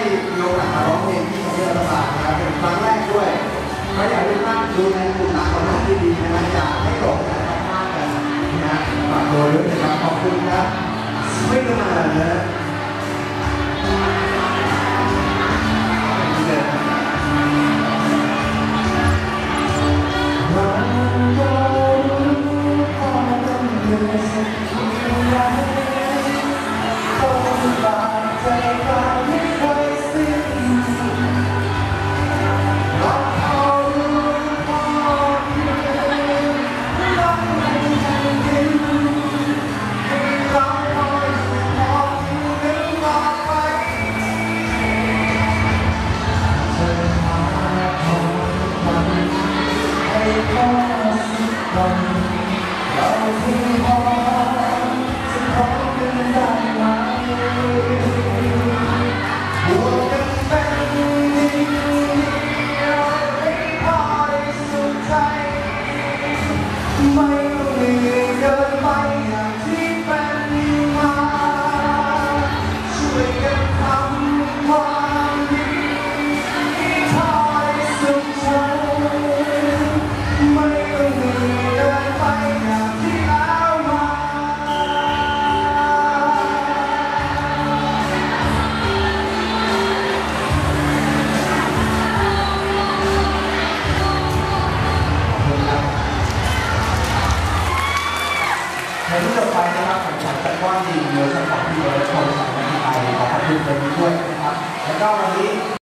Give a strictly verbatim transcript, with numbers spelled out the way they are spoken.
มีโอกาสมาร้องเพลงที่ของรัฐบาลนะครับเป็นครั้งแรกด้วยก็อยากให้ท่านดูในกลุ่มหลักของท่านที่ดีนะครับอย่าให้หลงนะครับมากกันนะฝากตัวด้วยนะครับขอบคุณครับไม่นานนะเราที่พอจะพบกันได้ไหมบวกกันเป็นดีเราให้พอได้สุขใจไม่ต้องเหนื่อยเกินไปอย่างที่เป็นมาช่วยกันทำความดีให้พอได้สุขใจไม่ต้องเหนื่อยไปอย่างที่แล้วมาในที่ต่อไปนะครับผมขอจัดก้อนดีเนื้อสปอร์ตที่เราได้โชว์สามนาทีไปขอขอบคุณเป็นด้วยนะครับแล้วก็วันนี้